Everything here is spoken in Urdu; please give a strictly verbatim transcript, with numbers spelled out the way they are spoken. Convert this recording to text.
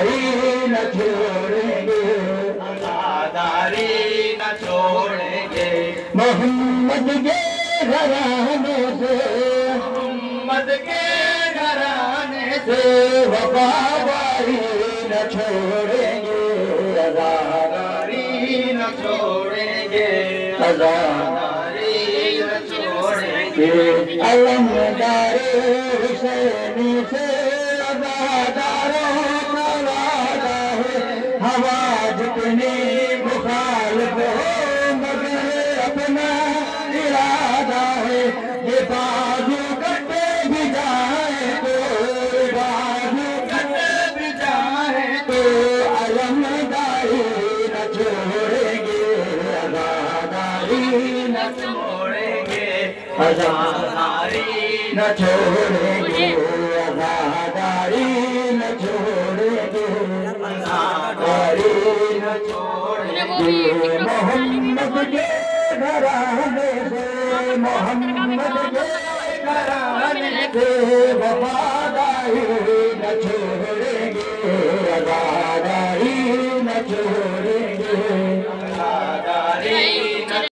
نہ چھوڑیں گے عزاداری نہ چھوڑیں گے محمد کے گھرانے سے محمد کے گھرانے سے وفاداری نہ چھوڑیں گے عزاداری نہ چھوڑیں گے عزاداری نہ چھوڑیں گے علمدار حسینی سے عزاداروں کا وعدہ ہے ہوا جتنی مخالف ہو مگر اپنا ارادہ ہے یہ بازو کٹے بھی جائے تو بازو کٹے بھی جائے تو علمداری نہ چھوڑیں گے عزاداری نہ چھوڑیں گے عزاداری نہ چھوڑیں گے عزاداری نہ چھوڑیں گے عزاداری نہ چھوڑیں گے محمد کے گھرانے سے محمد کے گھرانے سے وفاداری نہ چھوڑیں گے عزاداری نہ چھوڑیں گے